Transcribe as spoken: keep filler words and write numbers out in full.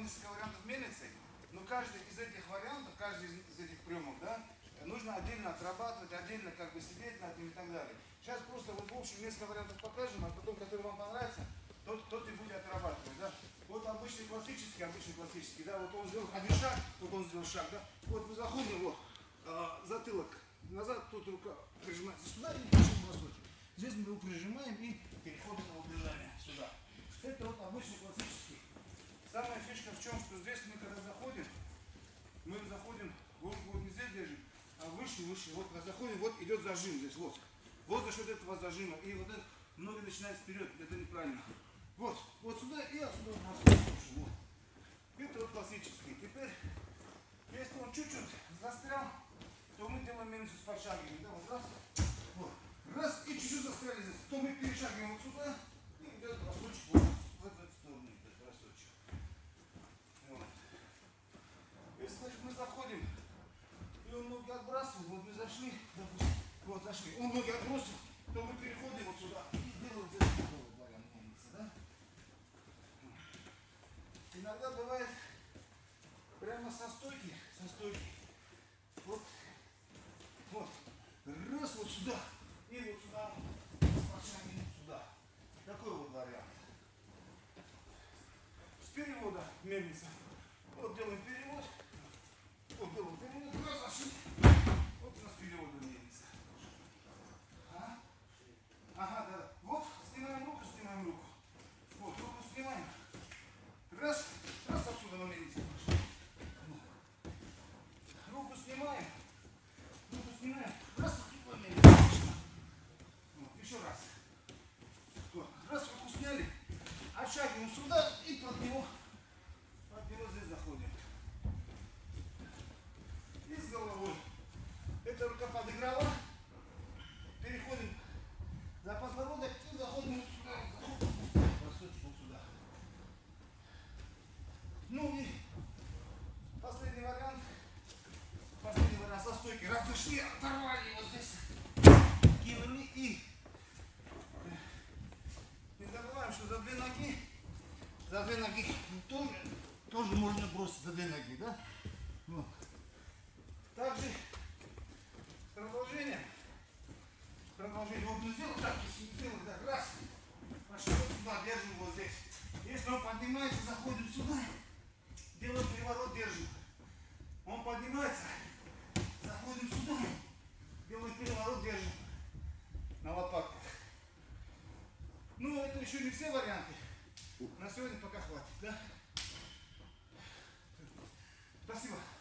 несколько вариантов мельницы, но каждый из этих вариантов, каждый из этих приемов, да, нужно отдельно отрабатывать, отдельно как бы сидеть над ним и так далее. Сейчас просто вот в общем несколько вариантов покажем, а потом, который вам понравится, тот, тот и будет отрабатывать, да. Вот обычный классический, обычный классический, да, вот он сделал один шаг, вот он сделал шаг, да. Вот мы заходим, вот, а, затылок назад, тут рука прижимается сюда и пишем бросочек. Здесь мы его прижимаем и переходим на удержание сюда. Это вот обычный классический. Самая фишка в чем, что здесь мы когда заходим, мы заходим, вот, вот не здесь держим, а выше, выше. Вот когда заходим, вот идет зажим здесь, вот. Вот за счет этого зажима. И вот это ноги начинают вперед, это неправильно. Вот, вот сюда и отсюда вот. Это вот классический. Теперь, если он чуть-чуть застрял, то мы делаем мельницу с подшагиванием. Да, вот раз, вот. Раз и чуть-чуть застряли здесь, то мы перешагиваем вот сюда и идет бросочек вот в эту сторону. Идет бросочек. Вот. Если, значит, мы заходим, и он ноги отбрасывает, вот мы зашли, допустим, вот зашли, он ноги отбросил, то мы переходим вот сюда и делаем здесь такой вот вариант мельницы, да? Иногда бывает прямо со стойки, со стойки, вот, вот, раз вот сюда, и вот сюда, спрашиваем сюда. Такой вот вариант. С перевода мельница. Вот делаем перевод, вот делаем перевод, раз зашли, вот у нас перевод мельница. А? Ага, да. Вот, снимаем руку, снимаем руку. Вот, руку снимаем. Раз, раз отсюда на мельнице пошли. Руку снимаем. Руку снимаем. Раз отсюда на мельнице пошли. Вот, еще раз. Вот, раз руку сняли, отшагиваем сюда и под него, под него здесь заходим. И с головой. Эта рука подыграла. Переходим за подбородок и заходим вот сюда. Бросочек вот сюда. Ну и последний вариант. Последний вариант со стойки. Раз зашли, оторвали вот здесь. Кинули и не забываем, что за две ноги, за две ноги тоже, тоже можно бросить за две ноги, да? Вот. Также продолжение. Продолжение. Вот мы сделали так, если мы сделали так, раз, пошли вот сюда, держим вот здесь. Если он поднимается, заходим сюда, делаем переворот, держим. Он поднимается, заходим сюда, делаем переворот, держим. На лопатках. Ну, это еще не все варианты. На сегодня пока хватит, да? Спасибо.